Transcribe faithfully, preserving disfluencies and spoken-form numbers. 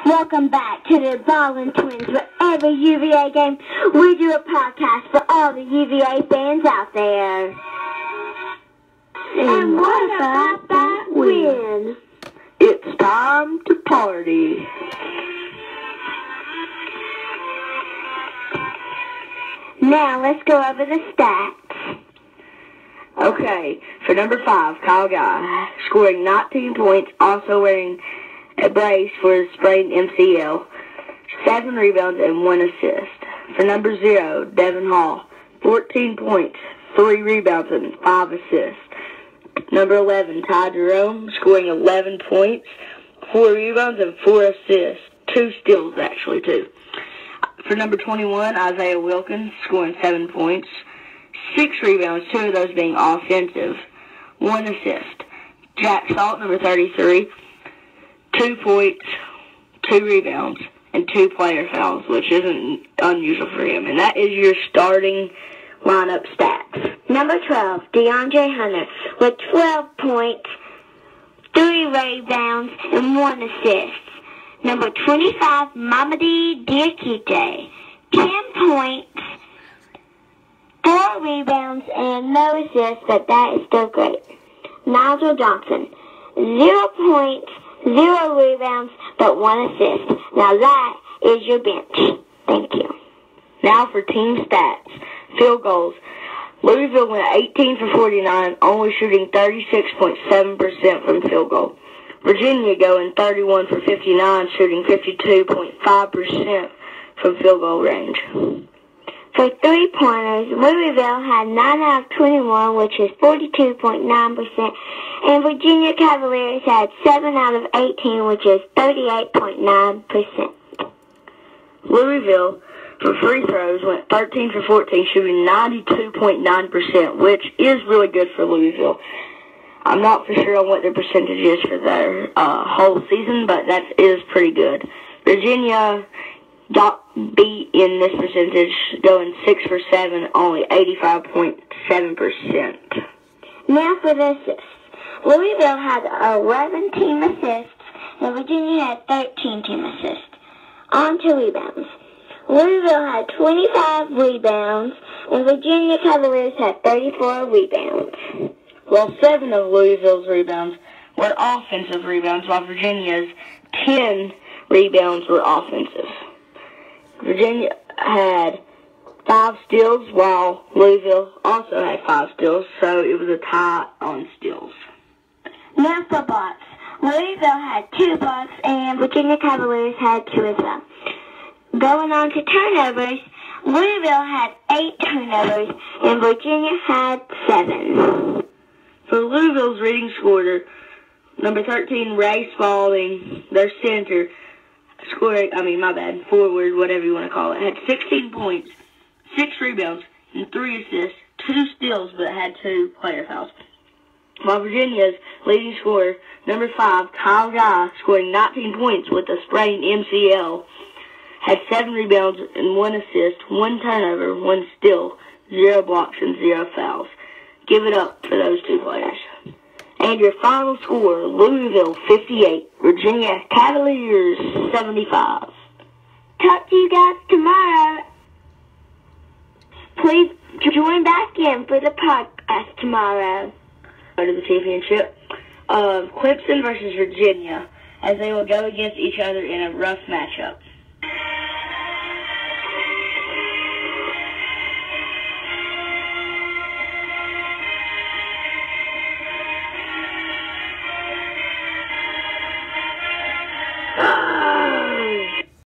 Welcome back to the Ballin' Twins, where every U V A game, we do a podcast for all the U V A fans out there. And, and what about that win? It's time to party. Now let's go over the stats. Okay, for number five, Kyle Guy, scoring nineteen points, also wearing a brace for his sprained M C L, seven rebounds and one assist. For number zero, Devin Hall, fourteen points, three rebounds and five assists. Number eleven, Ty Jerome, scoring eleven points, four rebounds and four assists. Two steals, actually, too. For number twenty-one, Isaiah Wilkins, scoring seven points, six rebounds, two of those being offensive, one assist. Jack Salt, number thirty-three, two points, two rebounds, and two player fouls, which isn't unusual for him. And that is your starting lineup stats. Number twelve, DeAndre Hunter, with twelve points, three rebounds, and one assist. Number twenty-five, Mamadi Diakite, ten points, four rebounds, and no assists, but that is still great. Nigel Johnson, zero points, zero rebounds, but one assist. Now that is your bench. Thank you. Now for team stats. Field goals. Louisville went eighteen for forty-nine, only shooting thirty-six point seven percent from field goal. Virginia going thirty-one for fifty-nine, shooting fifty-two point five percent from field goal range. For three-pointers, Louisville had nine out of twenty-one, which is forty-two point nine percent, and Virginia Cavaliers had seven out of eighteen, which is thirty-eight point nine percent. Louisville, for free throws, went thirteen for fourteen, shooting ninety-two point nine percent, which is really good for Louisville. I'm not for sure on what their percentage is for their uh, whole season, but that is pretty good. Virginia got beat in this percentage, going six for seven, only eighty-five point seven percent. Now for the assists. Louisville had eleven team assists, and Virginia had thirteen team assists. On to rebounds. Louisville had twenty-five rebounds, and Virginia Cavaliers had thirty-four rebounds. Well, seven of Louisville's rebounds were offensive rebounds, while Virginia's ten rebounds were offensive. Virginia had five steals, while Louisville also had five steals, so it was a tie on steals. Now for blocks. Louisville had two blocks, and Virginia Cavaliers had two as well. Going on to turnovers, Louisville had eight turnovers, and Virginia had seven. For Louisville's leading scorer, number thirteen, Ray Spalding, their center, scored, I mean, my bad, forward, whatever you want to call it, had sixteen points, six rebounds, and three assists, two steals, but had two player fouls. While Virginia's leading scorer, number five, Kyle Guy, scoring nineteen points with a sprained M C L, had seven rebounds and one assist, one turnover, one steal, zero blocks, and zero fouls. Give it up for those two players. And your final score, Louisville fifty-eight, Virginia Cavaliers seventy-five. Talk to you guys tomorrow. Please join back in for the podcast tomorrow. Go to the championship of Clemson versus Virginia, as they will go against each other in a rough matchup.